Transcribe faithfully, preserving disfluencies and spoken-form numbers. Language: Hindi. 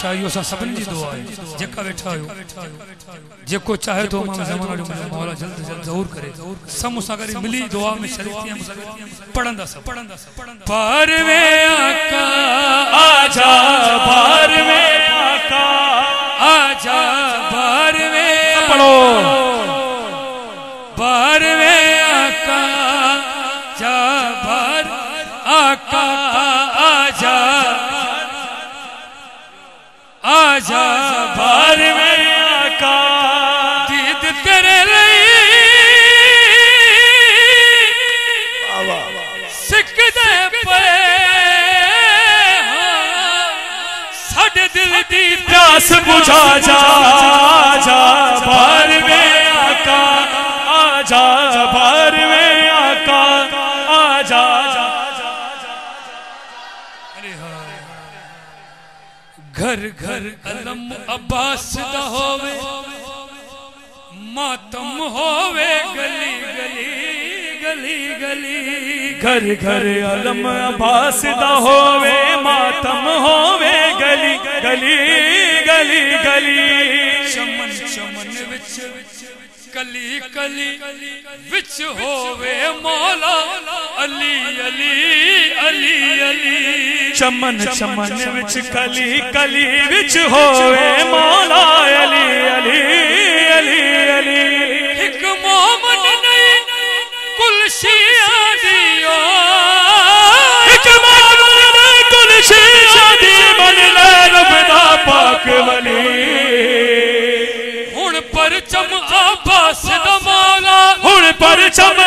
अच्छा यो सा सबन जी दुआ है जेका बैठा हो जेको चाहे तो मां ज़माना जो मौला जल्द जल्द जरूर करे सब मुसागरी मिली दुआ में शरीतियां पढ़ंदा सब पार में आका आजा पार में आका आजा पार में पढ़ो पार में आका जा पार आका आजा आजा बार में आका दीद तेरे सिकदे पे साडे दिल दी प्यास बुझा जा जा बार में आका आजा बार में आका आजा घर घर अलम अब्बास दा होवे मातम होवे गली गली गली गली घर घर अलम अब्बास दा होवे मातम होवे गली गली गली गली चमन चमन विच कली कली विच होवे मौला अली अली अली अली चमन चमन विच कली कली विच होवे मौला अली अली अली अली एक मोमन नहीं कुल शिया दियो एक मोमन नहीं कुल शिया दी मन ले रब दा पाक वली हुन परचम अब्बास दा मौला हुन परचम